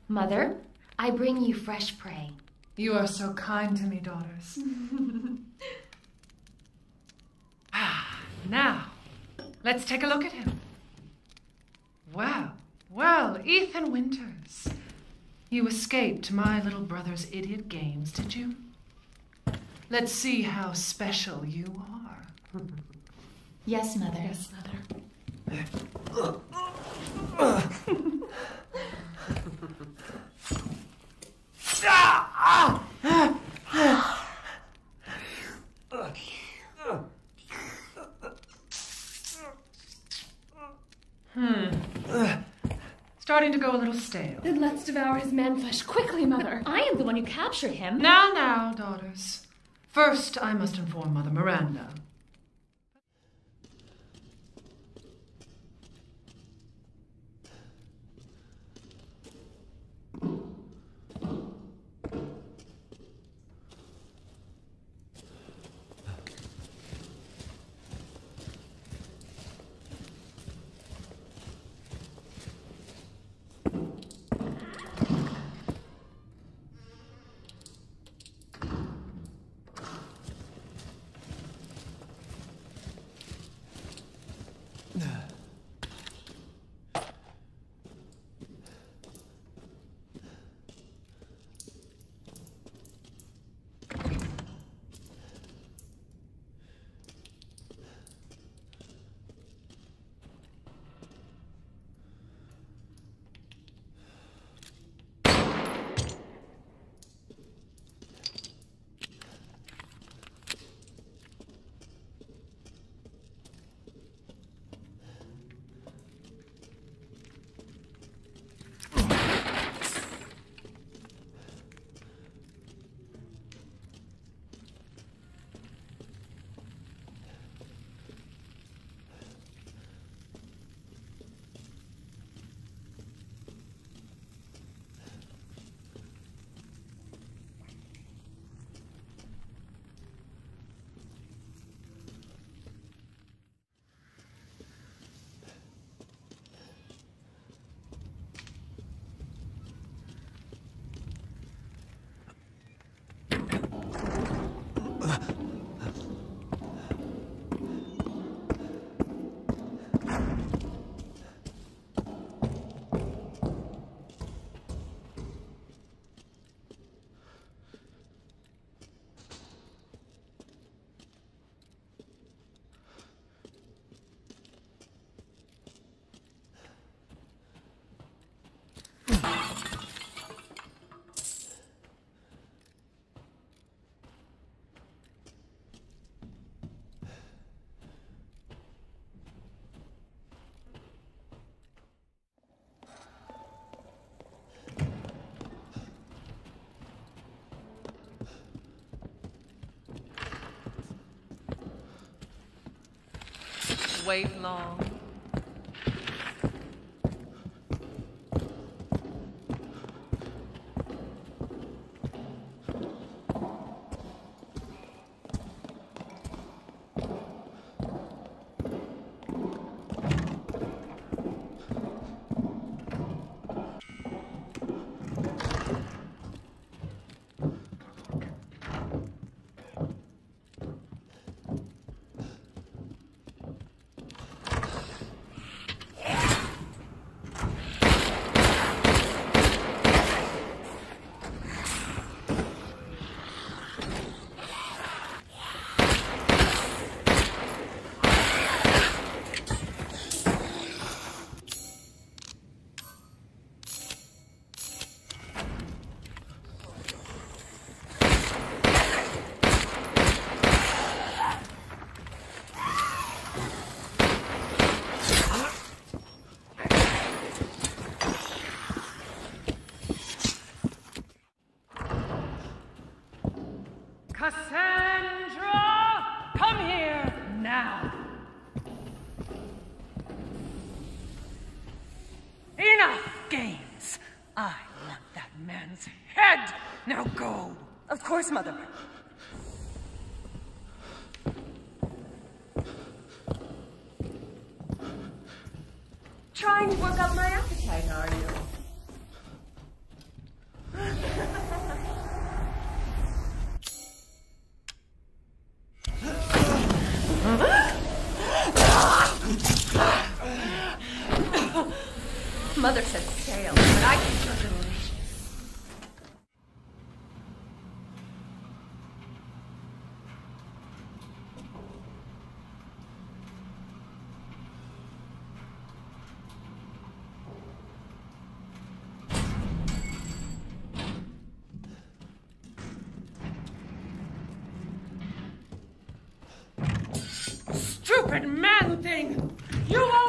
Mother, I bring you fresh prey. You are so kind to me, daughters. Now, let's take a look at him. Well, Ethan Winters. You escaped my little brother's idiot games, did you? Let's see how special you are. Yes, Mother. Yes, Mother. Starting to go a little stale. Then let's devour his man-flesh quickly, Mother. I am the one who captured him. Now, daughters. First, I must inform Mother Miranda. Wait long. Cassandra! Come here now! Enough games! I want that man's head! Now go! Of course, Mother. Trying to work up my appetite, are you? I think you're delicious. Stupid man thing! You won't